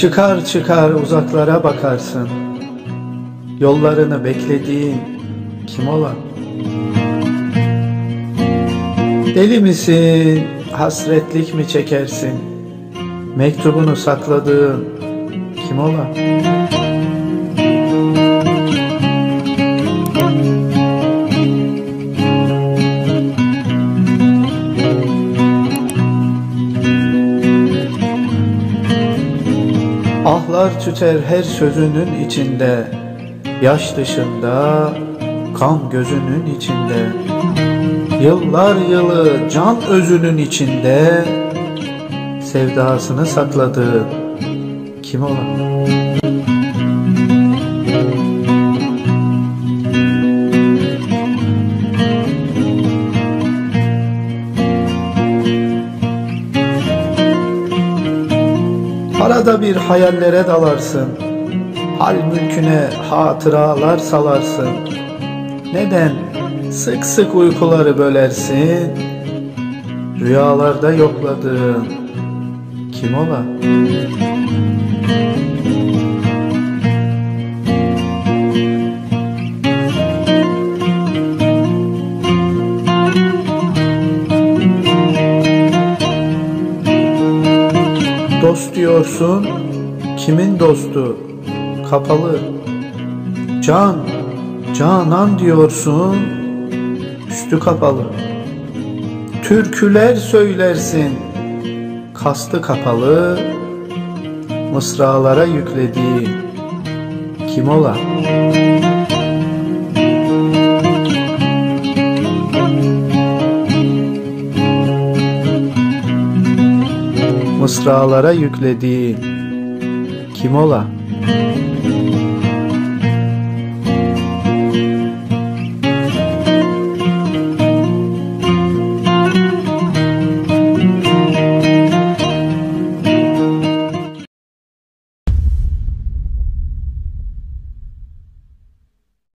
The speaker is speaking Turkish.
Çıkar çıkar uzaklara bakarsın, yollarını beklediğin kim ola? Deli misin, hasretlik mi çekersin, mektubunu sakladığın kim ola? Ahlar tüter her sözünün içinde, yaş dışında, kan gözünün içinde. Yıllar yılı can özünün içinde, sevdasını sakladığı kim ola? Arada bir hayallere dalarsın, hal mülküne hatıralar salarsın. Neden sık sık uykuları bölersin, rüyalarda yokladığın kim ola? Dost diyorsun, kimin dostu? Kapalı. Can, canan diyorsun, üstü kapalı. Türküler söylersin, kastı kapalı. Mısralara yüklediğin kim ola? Mısralara yüklediğin kim ola?